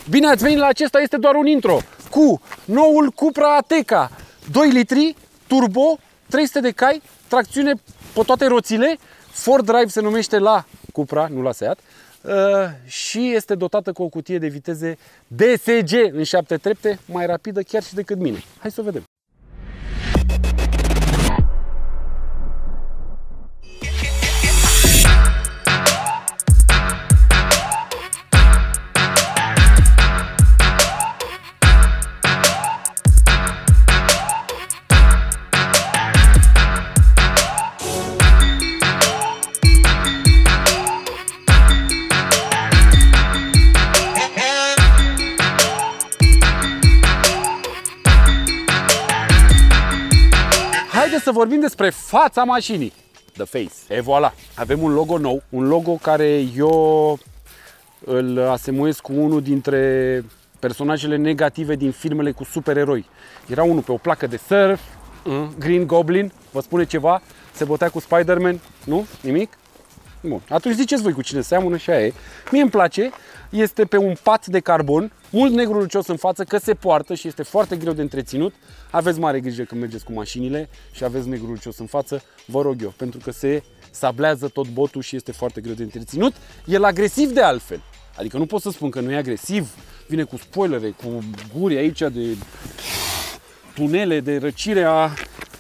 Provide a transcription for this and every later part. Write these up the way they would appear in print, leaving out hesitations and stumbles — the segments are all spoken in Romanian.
Bine ați venit la acesta, este doar un intro cu noul Cupra Ateca 2 litri, turbo, 300 de cai, tracțiune pe toate roțile, 4Drive se numește la Cupra, nu la Seat, și este dotată cu o cutie de viteze DSG în 7 trepte, mai rapidă chiar și decât mine. Hai să o vedem. Haideți să vorbim despre fața mașinii. The Face. E voilà. Avem un logo nou, un logo care eu îl asemuiesc cu unul dintre personajele negative din filmele cu supereroi. Era unul pe o placă de surf, Green Goblin, vă spune ceva, se bătea cu Spider-Man, nu? Nimic? Bun. Atunci ziceți voi cu cine seamănă și aia e. Mie îmi place, este pe un pat de carbon, mult negru lucios în față, că se poartă și este foarte greu de întreținut. Aveți mare grijă când mergeți cu mașinile și aveți negru lucios în față, vă rog eu, pentru că se sablează tot botul și este foarte greu de întreținut. El agresiv de altfel, adică nu pot să spun că nu e agresiv, vine cu spoilere, cu guri aici de tunele de răcire a...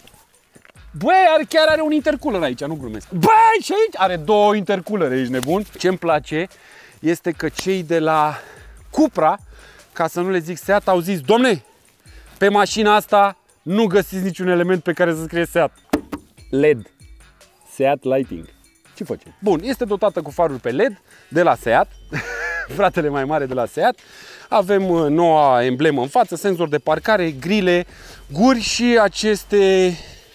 Băi, chiar are un intercooler aici, nu glumesc. Băi, și aici are două intercoolere, ești nebun? Ce-mi place este că cei de la Cupra, ca să nu le zic Seat, au zis: domne, pe mașina asta nu găsiți niciun element pe care să scrie Seat. LED. Seat Lighting. Ce face? Bun, este dotată cu faruri pe LED de la Seat, fratele mai mare de la Seat. Avem noua emblemă în față, senzor de parcare, grile, guri și aceste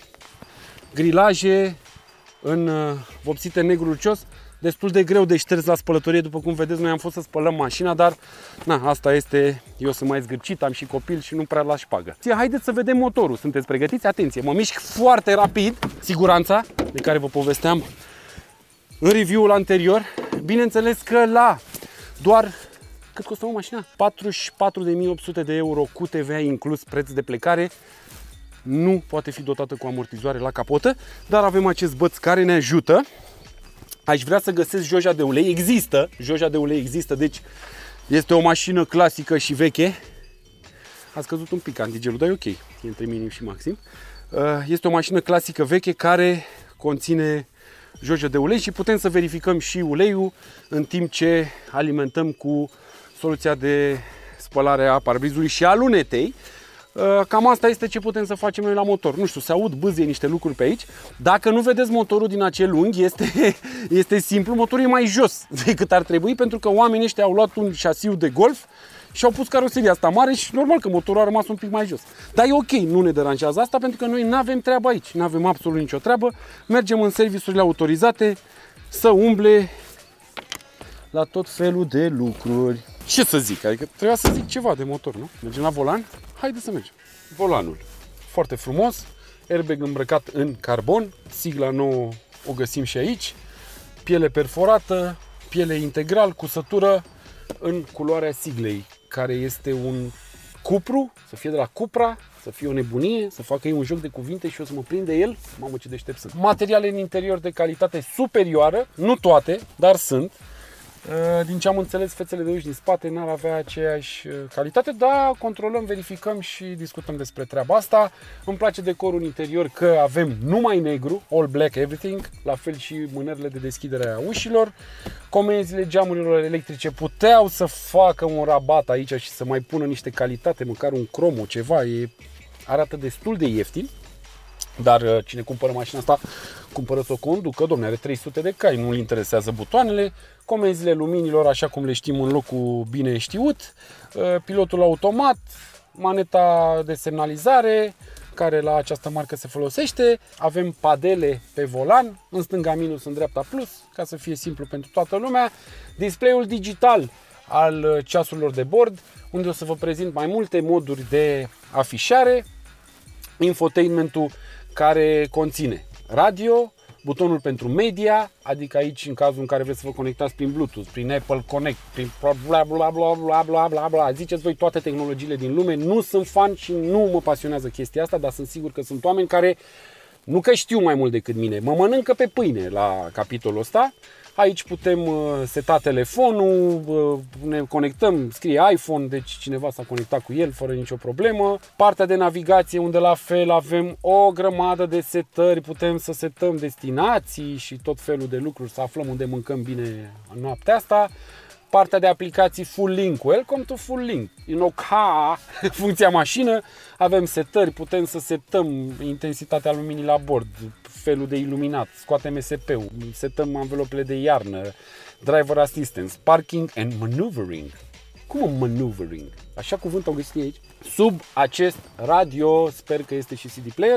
grilaje în vopsite negru lucios, destul de greu de șters la spălătorie. După cum vedeți, noi am fost să spălăm mașina, dar na, asta este, eu sunt mai zgârcit, am și copil și nu prea la șpagă. Haideți să vedem motorul, sunteți pregătiți? Atenție, mă mișc foarte rapid, siguranța de care vă povesteam în review-ul anterior. Bineînțeles că la doar, cât costă o mașina? 44.800 de euro cu TVA inclus preț de plecare. Nu poate fi dotată cu amortizoare la capotă, dar avem acest băț care ne ajută. Aș vrea să găsesc joja de ulei. Există, joja de ulei există, deci este o mașină clasică și veche. A scăzut un pic antigelul, dar e ok, e între minim și maxim. Este o mașină clasică veche care conține joja de ulei și putem să verificăm și uleiul în timp ce alimentăm cu soluția de spălare a parbrizului și a lunetei. Cam asta este ce putem să facem noi la motor. Nu știu, se aud bâzie niște lucruri pe aici. Dacă nu vedeți motorul din acel unghi, este simplu, motorul e mai jos decât ar trebui, pentru că oamenii ăștia au luat un șasiu de Golf și au pus caroseria asta mare și normal că motorul a rămas un pic mai jos. Dar e ok, nu ne deranjează asta, pentru că noi nu avem treabă aici, nu avem absolut nicio treabă. Mergem în serviciurile autorizate să umble la tot felul de lucruri. Ce să zic? Adică trebuia să zic ceva de motor, nu? Mergem la volan? Haideți să mergem. Volanul. Foarte frumos. Airbag îmbrăcat în carbon. Sigla nouă o găsim și aici. Piele perforată, piele integral, cusătură în culoarea siglei, care este un Cupru, să fie de la Cupra, să fie o nebunie, să facă ei un joc de cuvinte și eu să mă prind de el. Mamă, ce deștept sunt. Materiale în interior de calitate superioară, nu toate, dar sunt. Din ce am înțeles, fețele de uși din spate n-ar avea aceeași calitate, dar controlăm, verificăm și discutăm despre treaba asta. Îmi place decorul interior, că avem numai negru, all black everything, la fel și mânerele de deschidere a ușilor. Comenzile geamurilor electrice puteau să facă un rabat aici și să mai pună niște calitate, măcar un cromo, ceva, arată destul de ieftin. Dar cine cumpără mașina asta, cumpără să o conducă, domne, are 300 de cai, nu-l interesează butoanele, comenzile luminilor, așa cum le știm, în locul bine știut, pilotul automat, maneta de semnalizare, care la această marcă se folosește, avem padele pe volan, în stânga minus, în dreapta plus, ca să fie simplu pentru toată lumea, display-ul digital al ceasurilor de bord, unde o să vă prezint mai multe moduri de afișare, infotainmentul care conține radio, butonul pentru media, adică aici în cazul în care vreți să vă conectați prin Bluetooth, prin Apple Connect, prin bla bla bla bla bla bla bla, ziceți voi toate tehnologiile din lume. Nu sunt fan și nu mă pasionează chestia asta, dar sunt sigur că sunt oameni care nu că știu mai mult decât mine, mă mănâncă pe pâine la capitolul ăsta. Aici putem seta telefonul, ne conectăm, scrie iPhone, deci cineva s-a conectat cu el fără nicio problemă. Partea de navigație unde la fel avem o grămadă de setări, putem să setăm destinații și tot felul de lucruri, să aflăm unde mâncăm bine în noaptea asta. Partea de aplicații Full Link, welcome to Full Link, funcția mașină, avem setări, putem să setăm intensitatea luminii la bord, felul de iluminat, scoatem SP-ul, setăm anvelopele de iarnă, driver assistance, parking and maneuvering. Cum maneuvering? Așa cuvânt au găsit aici. Sub acest radio, sper că este și CD player,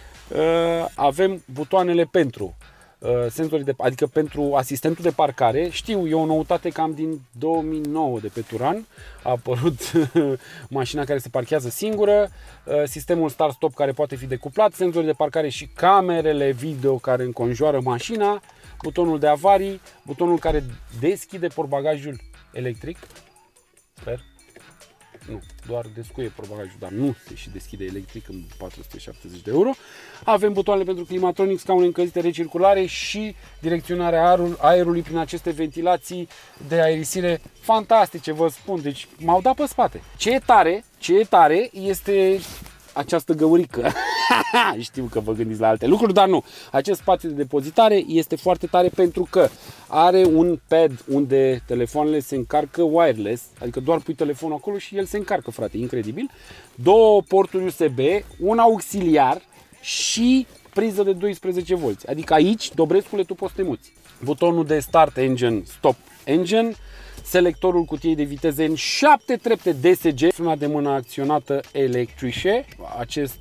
avem butoanele pentru senzori adică pentru asistentul de parcare. Știu, e o noutate cam din 2009 de pe Turan. A apărut mașina care se parchează singură, sistemul start-stop care poate fi decuplat, senzori de parcare și camerele video care înconjoară mașina, butonul de avarii, butonul care deschide portbagajul electric. Sper. Nu, doar descuie portbagajul, dar nu se și deschide electric în 470 de euro. Avem butoanele pentru climatronic, scaune încălzite, recirculare și direcționarea aerului prin aceste ventilații de aerisire fantastice, vă spun. Deci m-au dat pe spate. Ce e tare este această găurică. Știu că vă gândiți la alte lucruri, dar nu. Acest spațiu de depozitare este foarte tare pentru că are un pad unde telefoanele se încarcă wireless, adică doar pui telefonul acolo și el se încarcă, frate, incredibil. Două porturi USB, un auxiliar și priză de 12V. Adică aici, Dobrescule, tu poți să te muți. Butonul de Start Engine, Stop Engine, selectorul cutiei de viteze în 7 trepte DSG, frâna de mână acționată electrice, acest,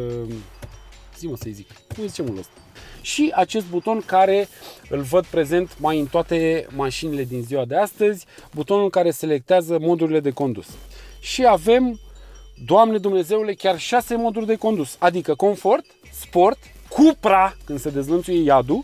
zi-mă să-i zic, cum zice mult ăsta? Și acest buton care îl văd prezent mai în toate mașinile din ziua de astăzi, butonul care selectează modurile de condus. Și avem, Doamne Dumnezeule, chiar 6 moduri de condus, adică Comfort, Sport, Cupra, când se dezlănțuie iadul,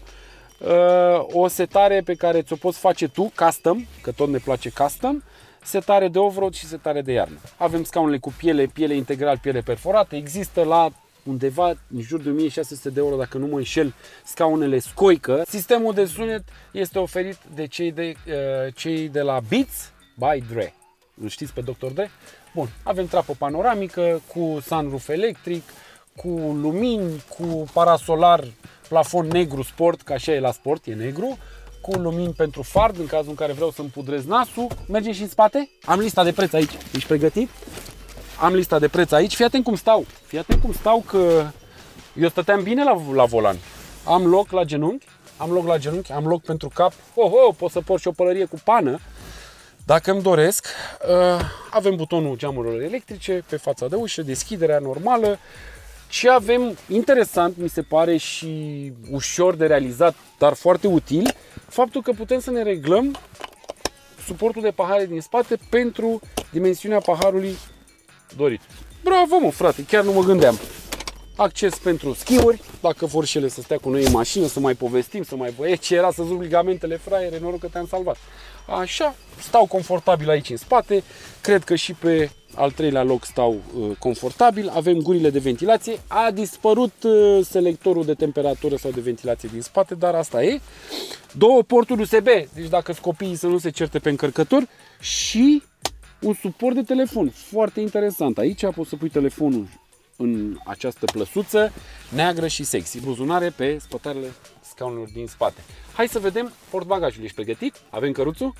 o setare pe care ți-o poți face tu, custom, că tot ne place custom, setare de off-road și setare de iarnă. Avem scaunele cu piele integral, piele perforată, există la undeva în jur de 1600 de euro, dacă nu mă înșel, scaunele scoică. Sistemul de sunet este oferit de cei de la Beats by Dre. Îl știți pe Dr. Dre? Bun, avem trapă panoramică cu sunroof electric, cu lumini, cu parasolar, plafon negru sport, că așa e la sport, e negru, cu lumini pentru fard, în cazul în care vreau să-mi pudrez nasul. Mergem și în spate. Am lista de preț aici. Ești pregătit? Am lista de preț aici. Fii atent cum stau. Fii atent cum stau, că eu stăteam bine la volan. Am loc la genunchi, am loc pentru cap. Pot să port și o pălărie cu pană, dacă îmi doresc. Avem butonul geamurilor electrice pe fața de ușă, deschiderea normală. Și avem, interesant, mi se pare și ușor de realizat, dar foarte util, faptul că putem să ne reglăm suportul de pahare din spate pentru dimensiunea paharului dorit. Bravo, mă, frate, chiar nu mă gândeam. Acces pentru schiuri, dacă vor și ele să stea cu noi în mașină, să mai povestim, să mai băie ce era să zup ligamentele, fraiere, noroc că te-am salvat. Așa, stau confortabil aici în spate, cred că și pe al treilea loc stau confortabil, avem gurile de ventilație, a dispărut selectorul de temperatură sau de ventilație din spate, dar asta e. Două porturi USB, deci dacă copiii să nu se certe pe încărcător, și un suport de telefon, foarte interesant. Aici poți să pui telefonul în această plăsuță neagră și sexy, buzunare pe spătarele scaunelor din spate. Hai să vedem portbagajul. Ești pregătit? Avem căruțul?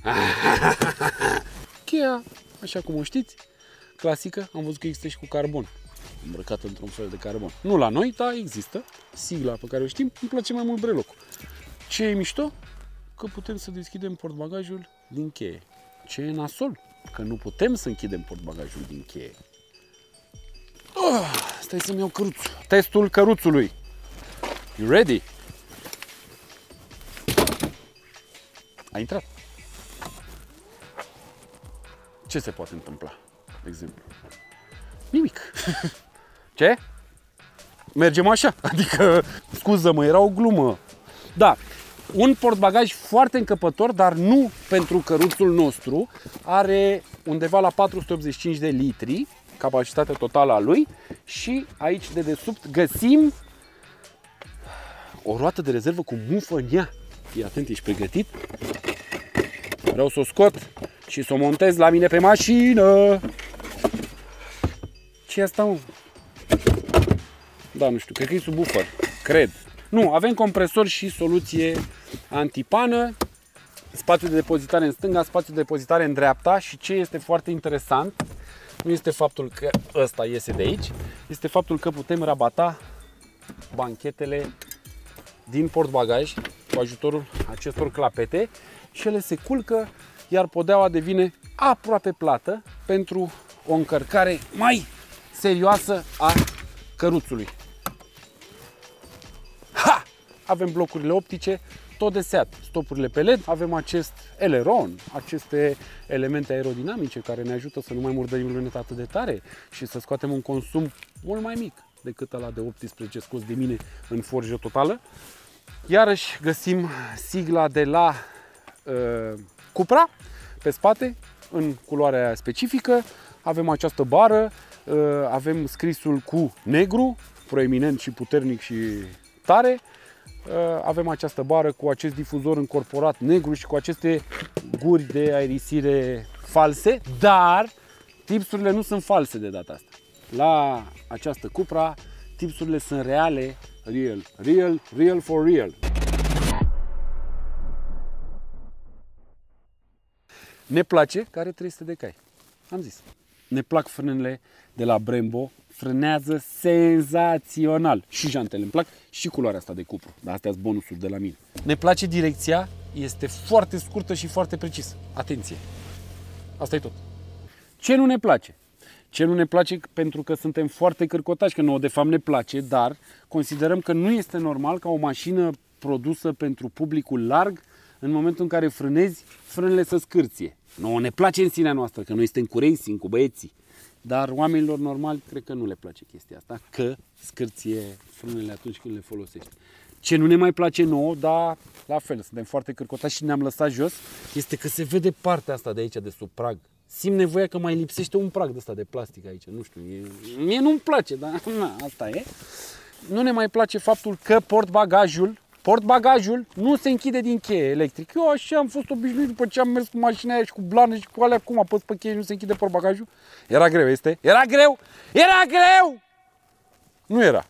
Cheia, așa cum o știți, clasică, am văzut că există și cu carbon, îmbrăcată într-un fel de carbon. Nu la noi, dar există. Sigla pe care o știm, îmi place mai mult brelocul. Ce e mișto? Că putem să deschidem portbagajul din cheie. Ce e nasol? Că nu putem să închidem portbagajul din cheie. Stai să-mi iau căruțul. Testul căruțului. You ready? A intrat. Ce se poate întâmpla, de exemplu? Nimic. Ce? Mergem așa. Adică, scuză-mă, era o glumă. Da, un portbagaj foarte încăpător, dar nu pentru căruțul nostru. Are undeva la 485 de litri capacitatea totală a lui și aici de desubt găsim o roată de rezervă cu mufă în ea. Fii atent, ești pregătit? Vreau să o scot și să o montez la mine pe mașină. Ce e asta, mă? Da, nu știu, cred că e subwoofer. Cred. Nu, avem compresor și soluție antipană. Spațiu de depozitare în stânga, spațiu de depozitare în dreapta. Și ce este foarte interesant, nu este faptul că ăsta iese de aici, este faptul că putem rabata banchetele din portbagaj cu ajutorul acestor clapete și ele se culcă, iar podeaua devine aproape plată pentru o încărcare mai serioasă a căruțului. Ha! Avem blocurile optice, tot de SEAT, stopurile pe LED, avem acest eleron, aceste elemente aerodinamice care ne ajută să nu mai murdărim luneta atât de tare și să scoatem un consum mult mai mic decât ăla de 18 scos de mine în forjă totală. Iarăși găsim sigla de la Cupra pe spate, în culoarea specifică. Avem această bară, avem scrisul cu negru, proeminent și puternic și tare. Avem această bară cu acest difuzor încorporat negru și cu aceste guri de aerisire false, dar tipsurile nu sunt false de data asta. La această Cupra, tipsurile sunt reale, real for real. Ne place că are 300 de cai. Am zis. Ne plac frânele de la Brembo. Frânează senzațional. Și jantele îmi plac și culoarea asta de cupru. Dar astea sunt bonusuri de la mine. Ne place direcția. Este foarte scurtă și foarte precisă. Atenție! Asta e tot. Ce nu ne place? Ce nu ne place pentru că suntem foarte cârcotași, că nouă de fapt ne place, dar considerăm că nu este normal ca o mașină produsă pentru publicul larg, în momentul în care frânezi, frânele să scârție. Nouă ne place în sinea noastră, că noi suntem cu racing, cu băieții, dar oamenilor normali cred că nu le place chestia asta, că scârție frânele atunci când le folosești. Ce nu ne mai place nouă, dar la fel, suntem foarte cârcotași și ne-am lăsat jos, este că se vede partea asta de aici, de sub prag. Simt nevoia că mai lipsește un prag de ăsta de plastic aici, nu știu, mie nu-mi place, dar na, asta e. Nu ne mai place faptul că portbagajul nu se închide din cheie electric. Eu așa am fost obișnuit după ce am mers cu mașina aia și cu blană și cu alea, cum apăs pe cheie și nu se închide portbagajul. Era greu, este? Era greu! Era greu! Nu era.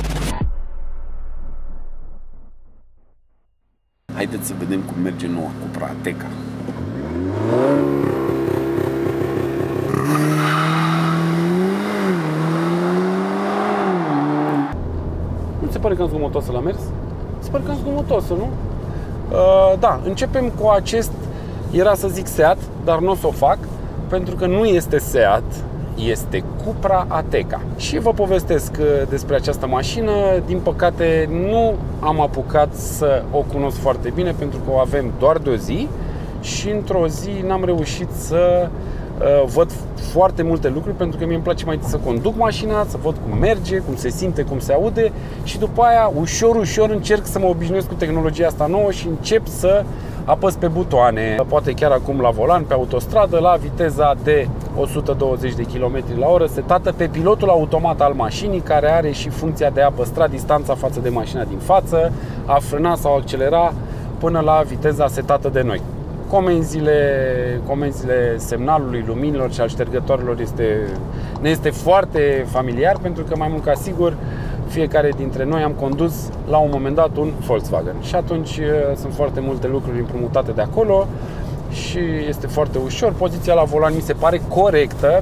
Haideți să vedem cum merge noua Cupra Ateca. Nu se pare cam zgomotoasă la mers? Se pare cam zgomotoasă, nu? Da, începem cu acest, era să zic SEAT, dar nu o să o fac, pentru că nu este SEAT, este Cupra Ateca. Și vă povestesc despre această mașină. Din păcate nu am apucat să o cunosc foarte bine, pentru că o avem doar de o zi și într-o zi n-am reușit să văd foarte multe lucruri, pentru că mie îmi place mai întâi să conduc mașina, să văd cum merge, cum se simte, cum se aude și după aia ușor încerc să mă obișnuiesc cu tehnologia asta nouă și încep să apăs pe butoane, poate chiar acum la volan, pe autostradă, la viteza de 120 de km la oră, setată pe pilotul automat al mașinii, care are și funcția de a păstra distanța față de mașina din față, a frâna sau accelera până la viteza setată de noi. Comenzile semnalului, luminilor și al ștergătorilor ne este foarte familiar, pentru că mai mult ca sigur fiecare dintre noi am condus la un moment dat un Volkswagen și atunci sunt foarte multe lucruri împrumutate de acolo și este foarte ușor. Poziția la volan mi se pare corectă.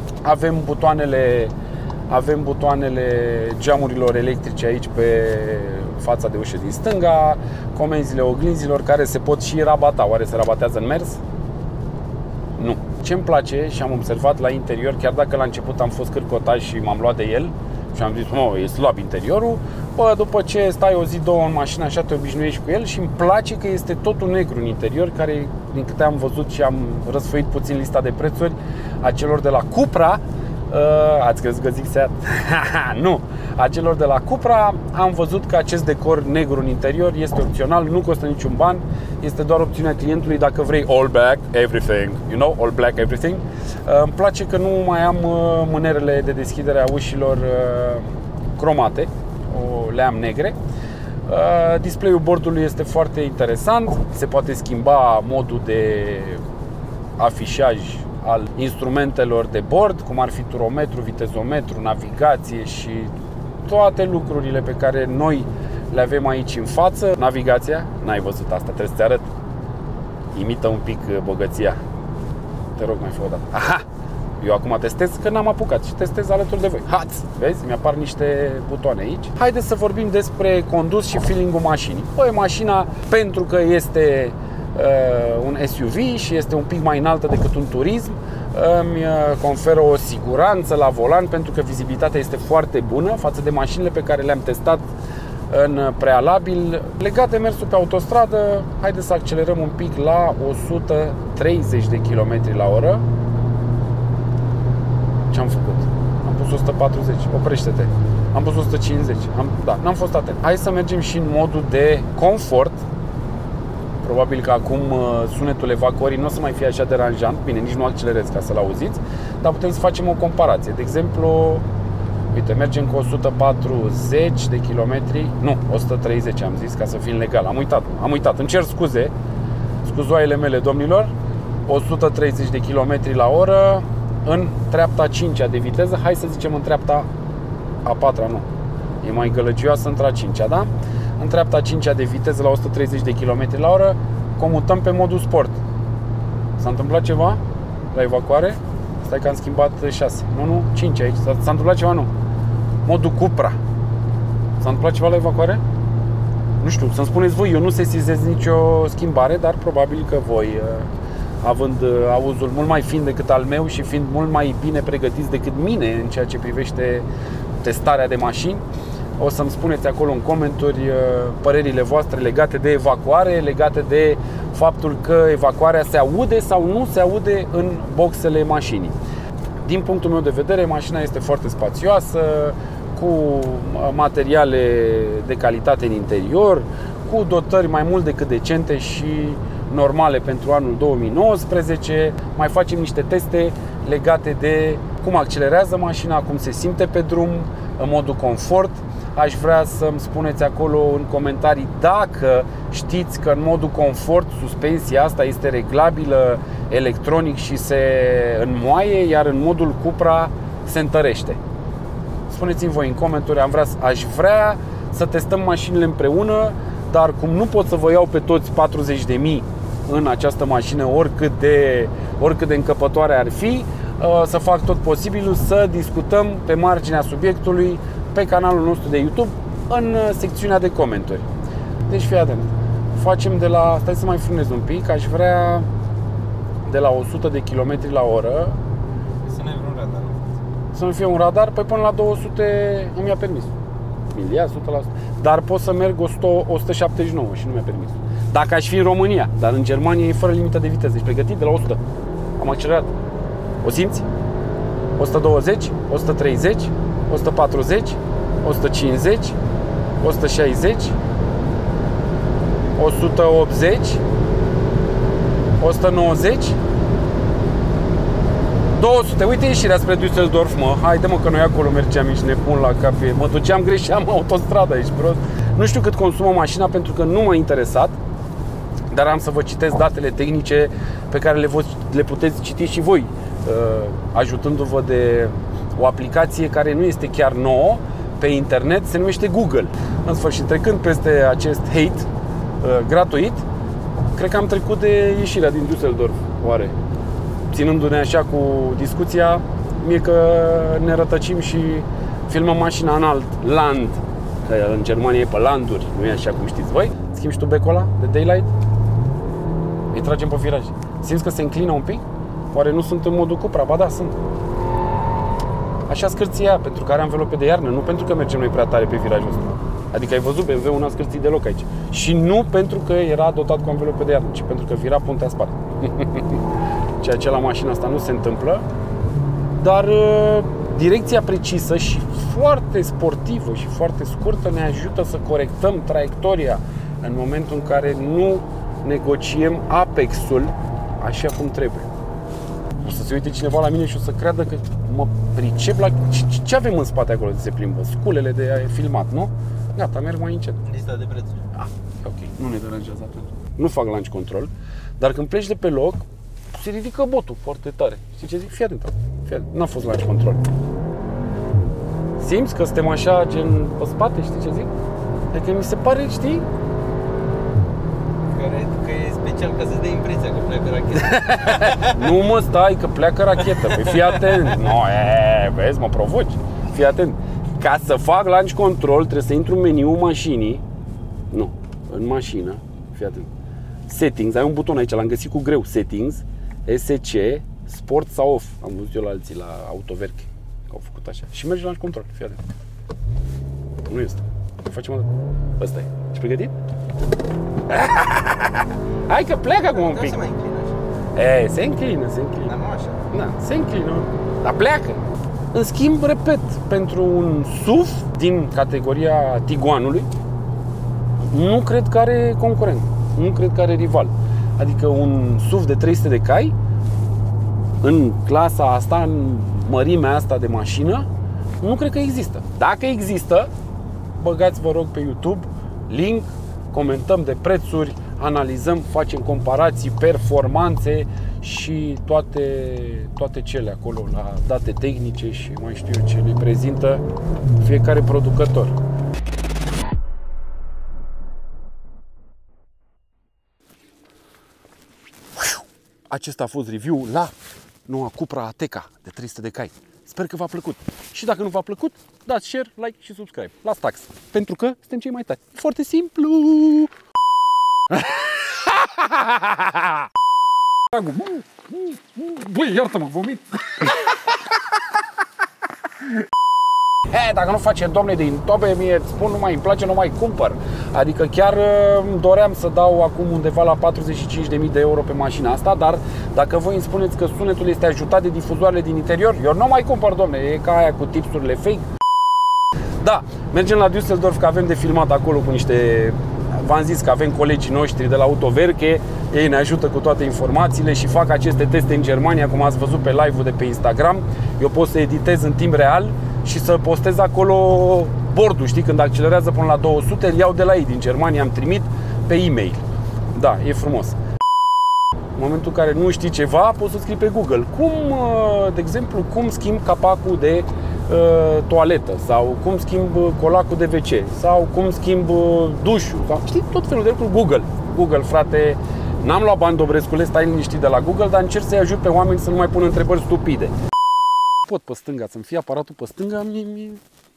Avem butoanele geamurilor electrice aici pe fața de ușă din stânga, comenzile oglinzilor care se pot și rabata. Oare se rabatează în mers? Nu. Ce-mi place și am observat la interior, chiar dacă la început am fost cârcotaș și m-am luat de el și am zis, e slab interiorul, după ce stai o zi, două în mașină, așa te obișnuiești cu el și îmi place că este totul negru în interior, care, din câte am văzut și am răsfoit puțin lista de prețuri a celor de la Cupra, ați crezut că zic SEAT? Nu! a celor de la Cupra. Am văzut că acest decor negru în interior este opțional, nu costă niciun ban, este doar opțiunea clientului dacă vrei all black everything, you know, all black everything. Îmi place că nu mai am mânerele de deschidere a ușilor cromate, le am negre. Display-ul bordului este foarte interesant, se poate schimba modul de afișaj al instrumentelor de bord, cum ar fi turometru, vitezometru, navigație și toate lucrurile pe care noi le avem aici în față. Navigația, n-ai văzut asta, trebuie să te arăt. Imită un pic bogăția. Te rog, mai fă o dată. Aha! Eu acum testez că n-am apucat și testez alături de voi. Hați! Vezi? Mi-apar niște butoane aici. Haideți să vorbim despre condus și feeling-ul mașinii. Păi, mașina, pentru că este un SUV și este un pic mai înaltă decât un turism, îmi conferă o siguranță la volan, pentru că vizibilitatea este foarte bună față de mașinile pe care le-am testat în prealabil. Legat de mersul pe autostradă, haideți să accelerăm un pic la 130 de km la oră. Ce am făcut? Am pus 140, oprește-te. Am pus 150, n-am fost atent. Hai să mergem și în modul de confort. Probabil că acum sunetul evacuării nu o să mai fie așa deranjant. Bine, nici nu accelerez ca să-l auziți, dar putem să facem o comparație. De exemplu, uite, mergem cu 140 de kilometri, nu, 130 am zis, ca să fim legal. Am uitat, îmi cer scuze, scuzoaiele mele, domnilor. 130 de kilometri la oră în treapta 5-a de viteză. Hai să zicem în treapta a 4-a, nu. E mai gălăgioasă între a 5-a, da? În treapta 5-a de viteză la 130 de km la oră comutăm pe modul sport. S-a întâmplat ceva la evacuare? Stai că am schimbat 6. Nu, 5 aici. S-a întâmplat ceva, nu. Modul Cupra. S-a întâmplat ceva la evacuare? Nu știu, să-mi spuneți voi, eu nu sesizez nicio schimbare, dar probabil că voi, având auzul mult mai fin decât al meu și fiind mult mai bine pregătiți decât mine în ceea ce privește testarea de mașini, o să-mi spuneți acolo în comentarii părerile voastre legate de evacuare, legate de faptul că evacuarea se aude sau nu se aude în boxele mașinii. Din punctul meu de vedere, mașina este foarte spațioasă, cu materiale de calitate în interior, cu dotări mai mult decât decente și normale pentru anul 2019. Mai facem niște teste legate de cum accelerează mașina, cum se simte pe drum, în modul confort. Aș vrea să-mi spuneți acolo în comentarii dacă știți că în modul confort suspensia asta este reglabilă electronic și se înmoaie, iar în modul Cupra se întărește. Spuneți-mi voi în comentarii, aș vrea să testăm mașinile împreună, dar cum nu pot să vă iau pe toți 40.000 în această mașină, oricât de încăpătoare ar fi, să fac tot posibilul să discutăm pe marginea subiectului pe canalul nostru de YouTube în secțiunea de comentarii. Deci fii atent. Facem de la, stai să mai frânez un pic, aș vrea de la 100 de km la oră să nu ai vreun radar. Să nu fie un radar, păi până la 200 nu mi-a permis. Miliard, 100%. Dar pot să merg 179 și nu mi-a permis. Dacă aș fi în România, dar în Germania e fără limită de viteză. Deci pregătit de la 100. Am accelerat. O simți? 120, 130, 140, 150, 160, 180, 190, 200. Uite ieșirea spre Düsseldorf, mă. Haide, mă, că noi acolo mergeam, ești nebun la cap. Mă duceam greșeam autostrada, ești prost. Nu știu cât consumă mașina pentru că nu m-a interesat, dar am să vă citesc datele tehnice pe care le puteți citi și voi, ajutându-vă de o aplicație care nu este chiar nouă pe internet, se numește Google. În sfârșit, trecând peste acest hate gratuit, cred că am trecut de ieșirea din Düsseldorf, oare? Ținându-ne așa cu discuția, mie că ne rătăcim și filmăm mașina în alt land, că în Germania e pe landuri, nu e așa cum știți voi. Schimbi și tu becul ăla de daylight? Îi tragem pe viraj. Simți că se înclină un pic? Oare nu sunt în modul Cupra? Ba da, sunt. Așa scârția, pentru că are anvelope de iarnă, nu pentru că mergem noi prea tare pe virajul ăsta. Adică ai văzut BMW-ul n-a scârțit deloc aici. Și nu pentru că era dotat cu anvelope de iarnă, ci pentru că vira puntea spate. Ceea ce la mașina asta nu se întâmplă. Dar direcția precisă și foarte sportivă și foarte scurtă ne ajută să corectăm traiectoria în momentul în care nu negociem apexul așa cum trebuie. O să se uite cineva la mine și o să creadă că mă pricep la... Ce avem în spate acolo de se plimbă? Sculele de filmat, nu? Gata, merg mai încet. Lista de prețuri. Ok, nu ne deranjează atunci. Nu fac launch control, dar când pleci de pe loc, se ridică botul foarte tare. Știi ce zic? Fii atent. N-a fost launch control. Simți că suntem așa, gen, pe spate, știi ce zic? Adică mi se pare, știi? Că e special, ca să-ți dea impresia că pleacă racheta. Nu mă, stai, că pleacă rachetă. Păi fii atent. No, vezi, mă provoci. Fii atent. Ca să fac launch control, trebuie să intru în meniul mașinii. Nu, în mașină. Fii atent. Settings, ai un buton aici, l-am găsit cu greu. Settings, SC, Sport sau Off. Am văzut eu la alții, la Autoverche, că au făcut așa. Și mergi la launch control, fii atent. Nu este. Facem o dată. Ăsta e. Ești pregătit? Hai că pleacă acum un pic. Nu se mai înclină așa. Se înclină. Dar nu așa. Da, se înclină. Dar pleacă. În schimb, repet, pentru un SUV din categoria Tiguanului, nu cred că are concurent. Nu cred că are rival. Adică un SUV de 300 de cai, în clasa asta, în mărimea asta de mașină, nu cred că există. Dacă există, băgați, vă rog, pe YouTube link, comentăm de prețuri, analizăm, facem comparații, performanțe și toate cele acolo la date tehnice și mai știu eu ce le prezintă fiecare producător. Acesta a fost review la noua Cupra Ateca de 300 de cai. Sper că v-a plăcut. Și dacă nu v-a plăcut, dați share, like și subscribe. Las tax. Pentru că suntem cei mai tari. Foarte simplu. Băi, iartă-mă, vomit. Dacă nu face domne din tobe, mie îți spun, nu mai îmi place, nu mai cumpăr. Adică chiar doream să dau acum undeva la 45.000 de euro pe mașina asta, dar dacă voi îmi spuneți că sunetul este ajutat de difuzoarele din interior, eu nu mai cumpăr, domne, e ca aia cu tipsurile fake. Da, mergem la Düsseldorf, că avem de filmat acolo cu niște... V-am zis că avem colegii noștri de la Autoverche, ei ne ajută cu toate informațiile și fac aceste teste în Germania, cum ați văzut pe live-ul de pe Instagram. Eu pot să editez în timp real și să postez acolo bordul, știi, când accelerează până la 200, îl iau de la ei din Germania, am trimit pe e-mail. Da, e frumos. În momentul în care nu știi ceva, poți să scrii pe Google. De exemplu, cum schimb capacul de toaletă sau cum schimb colacul de WC sau cum schimb dușul. Sau, știi, tot felul de lucruri. Google, frate, n-am luat bani, Dobrescule, stai liniștit de la Google, dar încerc să-i ajut pe oameni să nu mai pună întrebări stupide. Pot pe stânga, să-mi fie aparatul pe stânga, mi-e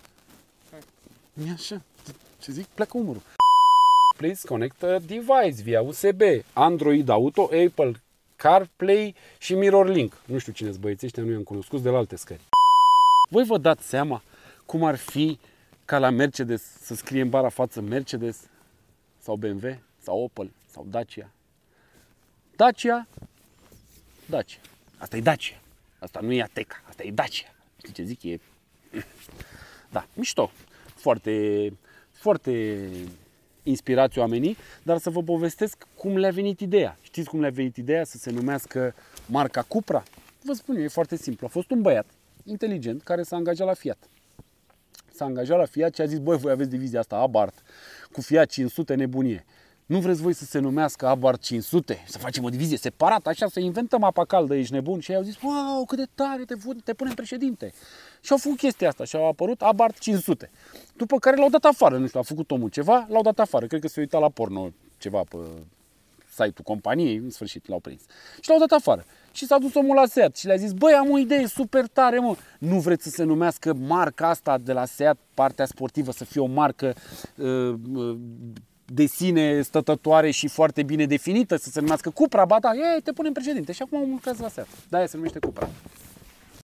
așa, ce zic, pleacă umărul. Please connect a device via USB, Android Auto, Apple CarPlay și MirrorLink. Nu știu cine-s băieții ăștia, nu i-am cunoscut, de la alte scări. Voi vă dați seama cum ar fi ca la Mercedes să scrie în bara față Mercedes sau BMW sau Opel sau Dacia? Dacia. Asta e Dacia. Asta nu e Ateca, asta e Dacia. Știi ce zic? E... Da, mișto. Foarte inspirați oamenii, dar să vă povestesc cum le-a venit ideea. Știți cum le-a venit ideea să se numească marca Cupra? Vă spun eu, e foarte simplu. A fost un băiat inteligent care s-a angajat la Fiat. S-a angajat la Fiat și a zis, băi, voi aveți divizia asta Abarth cu Fiat 500, nebunie. Nu vreți voi să se numească Abarth 500? Să facem o divizie separată, așa, să inventăm apa caldă, ești nebun? Și ei au zis, wow, cât de tare, te punem președinte. Și au făcut chestia asta și au apărut Abarth 500. După care l-au dat afară, nu știu, a făcut omul ceva, l-au dat afară. Cred că se uita la porno ceva pe site-ul companiei, în sfârșit l-au prins. Și l-au dat afară. Și s-a dus omul la Seat și le-a zis, băi, am o idee super tare, mă. Nu vreți să se numească marca asta de la Seat, partea sportivă, să fie o marcă de sine stătătoare și foarte bine definită, să se numească Cupra? Ba da, te punem președinte. Și acum omul lucrează la Seat. De-aia se numește Cupra.